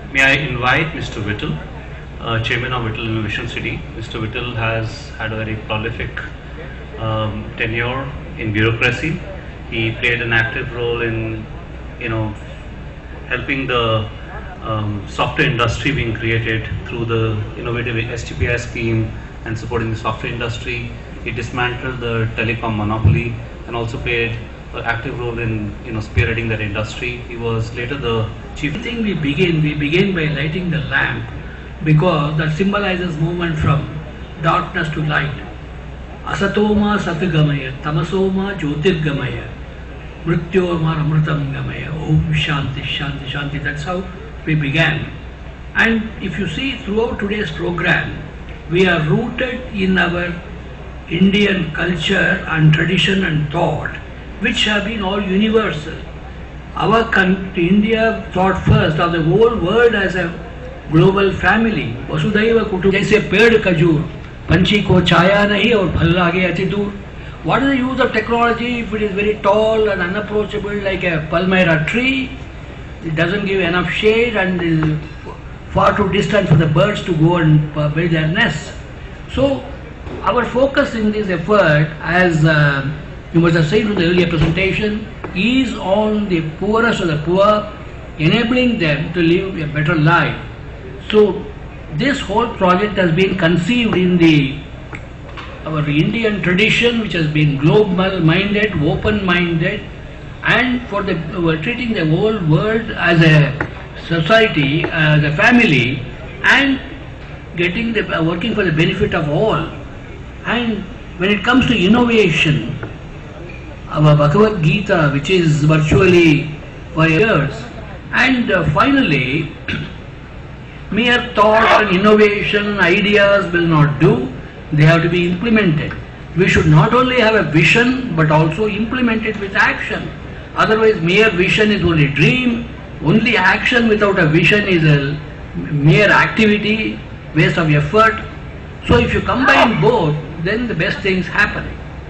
May I invite Mr. Whittle, Chairman of Whittle Innovation City. Mr. Whittle has had a very prolific tenure in bureaucracy. He played an active role in, helping the software industry being created through the innovative STPI scheme and supporting the software industry. He dismantled the telecom monopoly and also played an active role in spearheading that industry. He was later the chief. I think we begin by lighting the lamp, because that symbolizes movement from darkness to light. Asatoma satgamaya, tamasoma jyotirgamaya, mrityorma amritam gamaya, om shanti shanti shanti. That's how we began. And if you see throughout today's program, we are rooted in our Indian culture and tradition and thought, which have been all universal. Our country, India, thought first of the whole world as a global family. Vasudhaiva Kutumbakam. Jaise ped kajur, panchi ko chaya nahi aur phal lage ati dur. What is the use of technology if it is very tall and unapproachable like a palmyra tree? It doesn't give enough shade and is far too distant for the birds to go and build their nests. So, our focus in this effort, as you must have seen from the earlier presentation, is on the poorest of the poor, enabling them to live a better life. So, this whole project has been conceived in our Indian tradition, which has been global-minded, open-minded, and we're treating the whole world as a society, as a family, and working for the benefit of all. And when it comes to innovation, our Bhagavad Gita, which is virtually for years, and finally, mere thought and innovation, ideas will not do. They have to be implemented. We should not only have a vision, but also implement it with action. Otherwise, mere vision is only dream. Only action without a vision is a mere activity, waste of effort. So if you combine both, then the best things happen.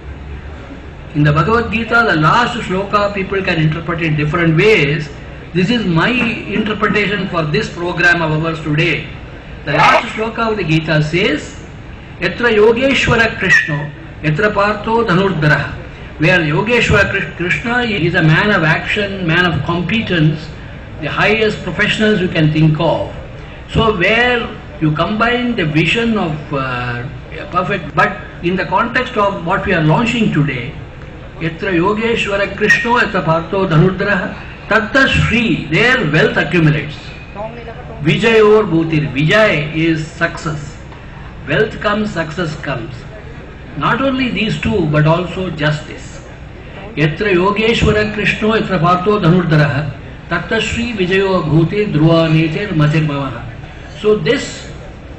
In the Bhagavad Gita, the last shloka people can interpret in different ways. This is my interpretation for this program of ours today. The last shloka of the Gita says, Yatra Yogeshwara Krishna, Yatra Partho Dhanurdhara. Where Yogeshwara Krishna is a man of action, man of competence, the highest professionals you can think of. So where you combine the vision of perfect, but in the context of what we are launching today, Yatra Yogeshwara Krishna, Yatra Partho Dhanurdhara, Tatta Shri, their wealth accumulates. Vijayor Bhutir, Vijay is success. Wealth comes, success comes. Not only these two, but also justice. Yatra Yogeshwara Krishna, Yatra Partho Dhanurdhara, Tatta Shri Vijayo Bhutir Dhruva Netir Matir Bhavaha. So this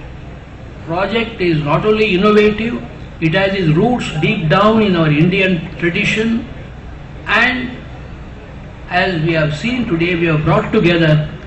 project is not only innovative, it has its roots deep down in our Indian tradition, and as we have seen today, we have brought together